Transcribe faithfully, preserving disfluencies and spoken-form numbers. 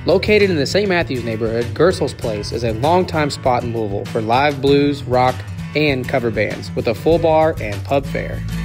Located in the Saint Matthews neighborhood, Gerstle's Place is a longtime spot in Louisville for live blues, rock, and cover bands with a full bar and pub fare.